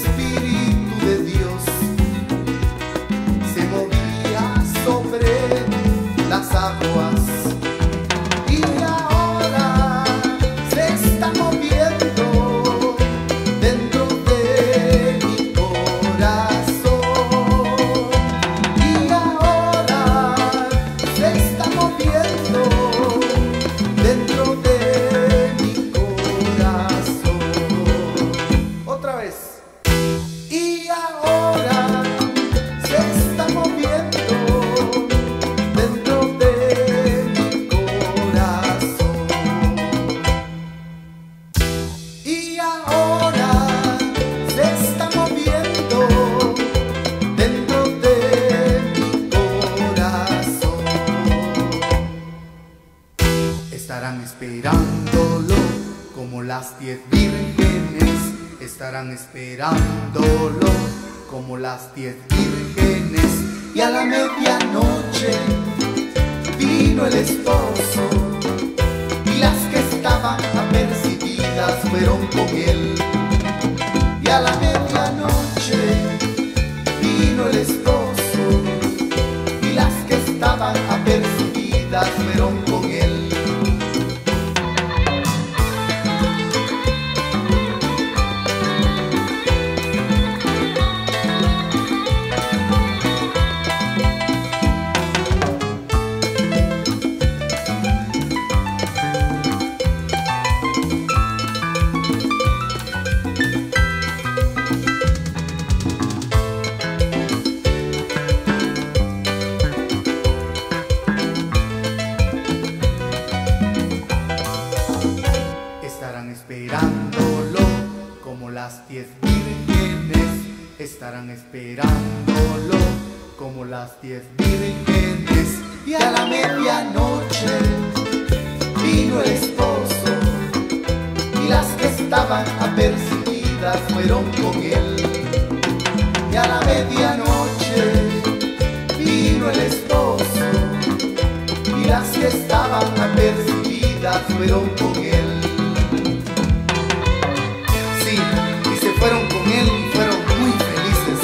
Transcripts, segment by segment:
Espíritu de Dios se movía sobre las aguas y ahora se está moviendo dentro de mi corazón. Y ahora se está moviendo dentro de mi corazón. Otra vez. Y ahora se está moviendo dentro de mi corazón. Y ahora se está moviendo dentro de mi corazón. Estarán esperándolo como las 10 vírgenes. Estarán esperándolo como las 10 vírgenes. Y a la medianoche vino el esposo, y las que estaban apercibidas fueron con él. Y a la medianoche vino el esposo, y las que estaban apercibidas fueron con él. Estarán esperándolo como las 10 vírgenes. Estarán esperándolo como las 10 vírgenes. Y a la medianoche vino el esposo, y las que estaban apercibidas fueron con él. Y a la medianoche vino el esposo, y las que estaban apercibidas fueron con él. Sí, y se fueron con él y fueron muy felices.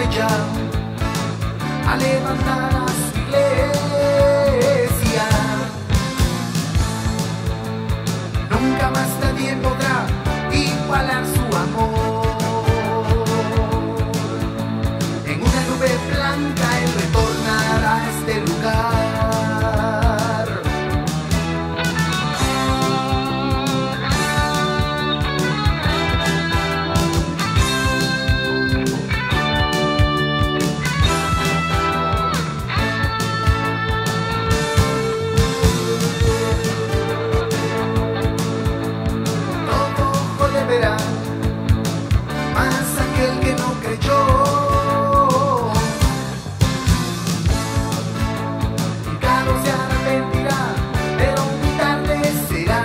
estrella a levantar a su iglesia. Nunca más nadie podrá igualar su amor. En una nube blanca Él retornará a este lugar. Más aquel que no creyó, y claro se arrepentirá, pero muy tarde será.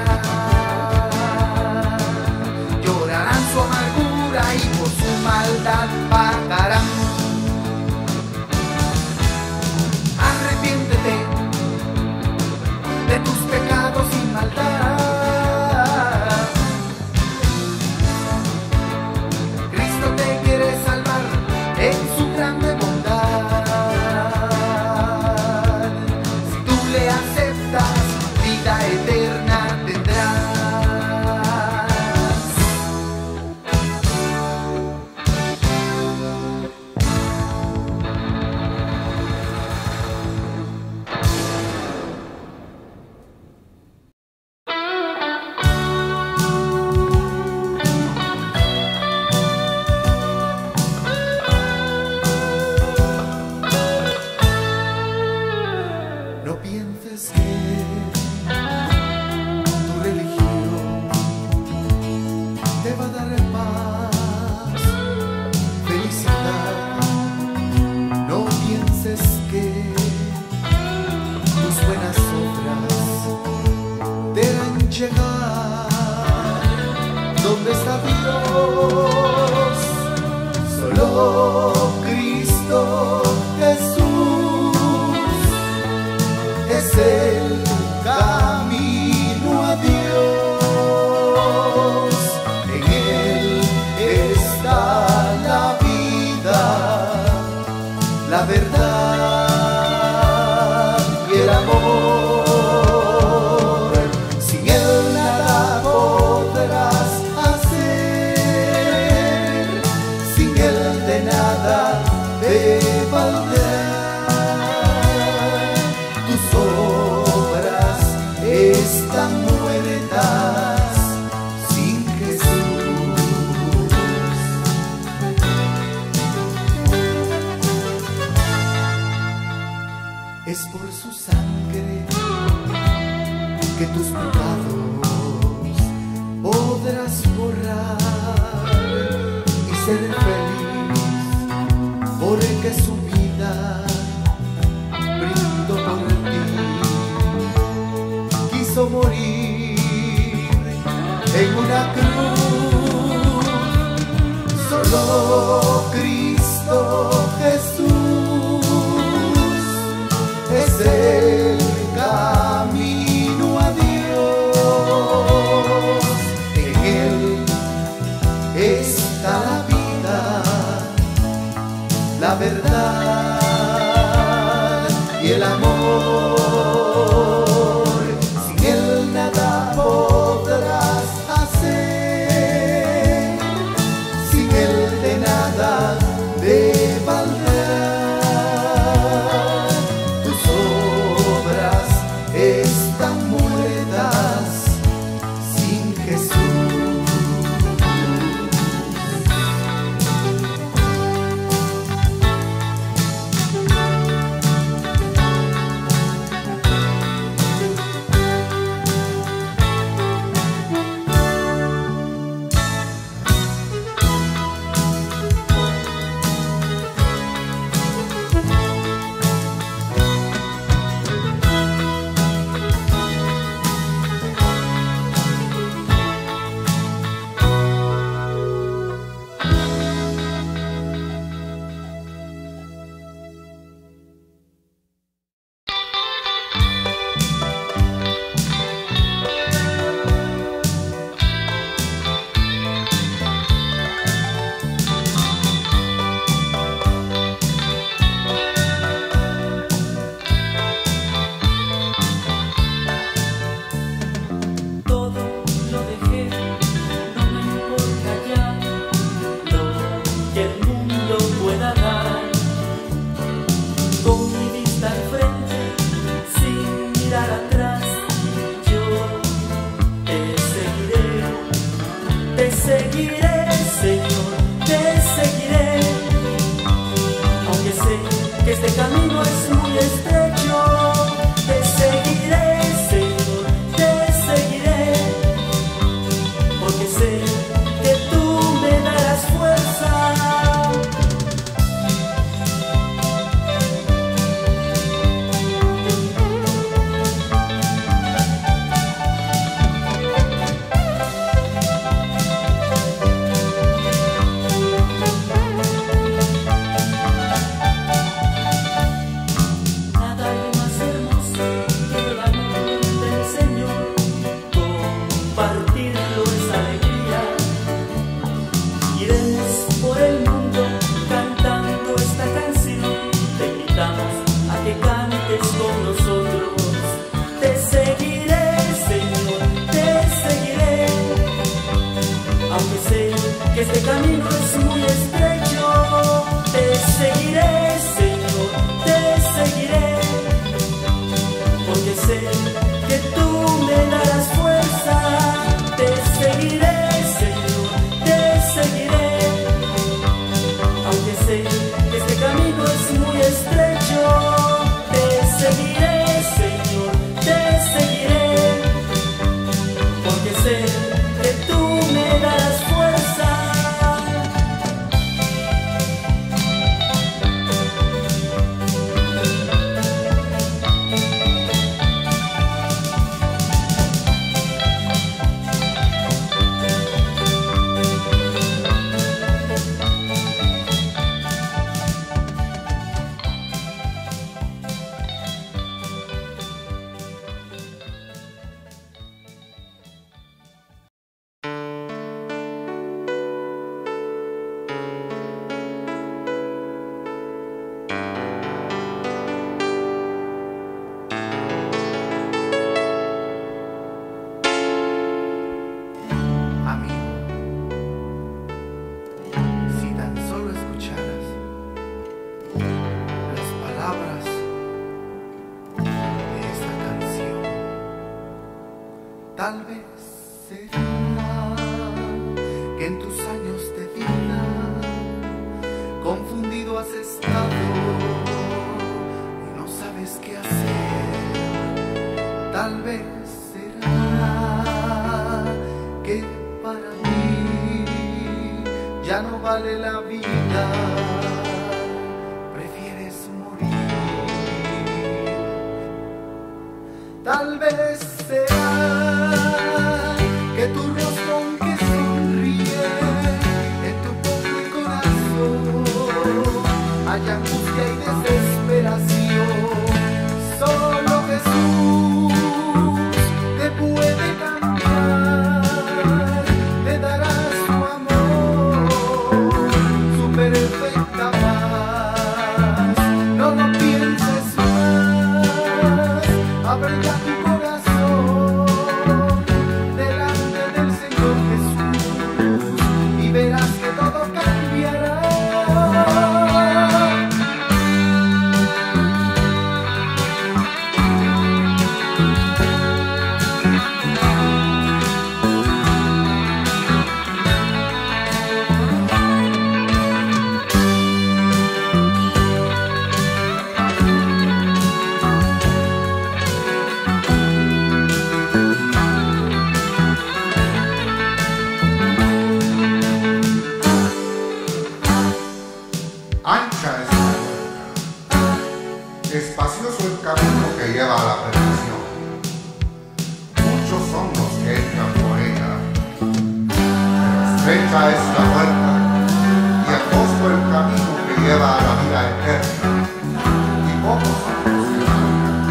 Llorarán su amargura y por su maldad pagarán. Arrepiéntete de tus pecados y maldad. En su grande bondad, si tú le aceptas, vida eterna tendrás. No pienses que tu religión te va a dar paz, felicidad. No pienses que tus buenas obras te harán llegar donde está Dios. Solo Cristo Jesús es el camino a Dios. En Él está la vida, la verdad y el amor. Sin Él nada podrás hacer, sin Él de nada te valdrá. Están muertas sin Jesús. Es por su sangre que tus pecados podrás borrar y ser feliz, porque su vida brindó por ti. Quiso morir en una cruz. Solo Cristo Jesús es el camino a Dios. En Él está la vida, la verdad y el amor. Podrás hacer, sin Él de nada te valdrá. Tus obras están muertas sin Jesús. seguiré, Señor, te seguiré, aunque sé que este camino es muy estrecho. Te seguiré, Señor, te seguiré, porque sé que tú me darás fuerza. Este camino es muy estrecho. Te seguiré, Señor, te seguiré, porque sé que tú me darás fuerza. Te seguiré, Señor, te seguiré, aunque sé que este camino es muy estrecho. Te seguiré, Señor, te seguiré, porque sé que tú me darás fuerza. Tal vez será que en tus años de vida confundido has estado y no sabes qué hacer. Tal vez será que para mí ya no vale la vida, prefieres morir. Tal vez será que tu rostro aunque sonríe, en tu pobre corazón hay angustia y desesperación. Solo Jesús te puede cambiar, te dará su amor, su perfecta paz. No lo pienses más, abre ya tu corazón delante del Señor Jesús y verás que todo cambiará. Ancha es la puerta, espacioso el camino que lleva a la perdición. Muchos son los que entran por ella, pero estrecha es la puerta y angosto el camino que lleva a la vida eterna, y pocos son los que la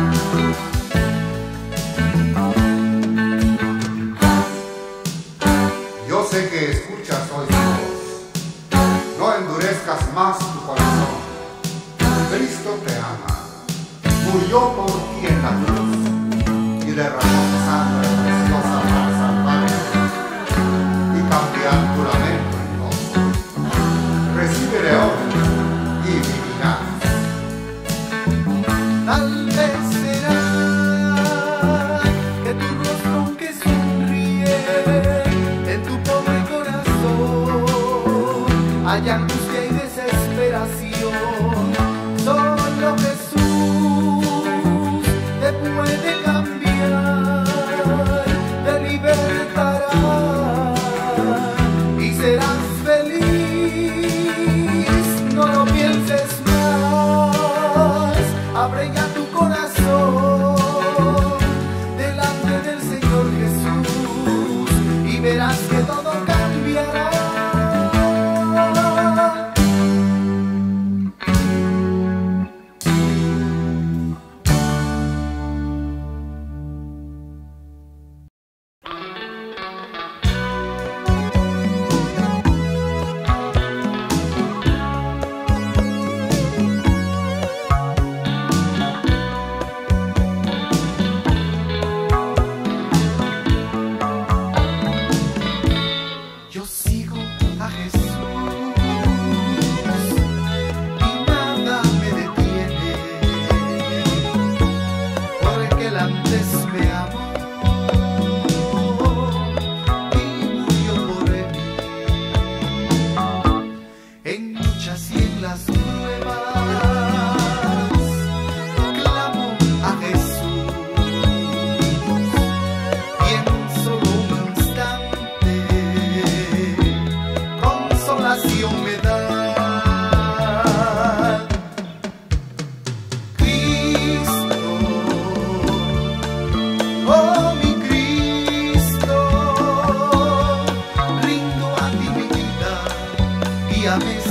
hallan. Yo sé que escuchas hoy su voz. No endurezcas más tu corazón. Cristo te ama, murió por ti en la cruz y derramó su sangre preciosa para salvarte y cambiar tu lamento en gozo. Recíbele hoy y vivirás. Tal vez será que tu rostro aunque sonríe, en tu pobre corazón hay angustia y desesperación, solo Jesús te puede cambiar, te libertará y serás feliz. No lo pienses más, abre ya tu corazón delante del Señor Jesús y verás que todo cambiará. Yo sigo a Jesús y nada me detiene, porque Él antes me amó y murió por mí. En luchas y en las pruebas clamo a Jesús y en solo un instante consolación me da. Cristo, oh mi Cristo, rindo a ti mi vida y a veces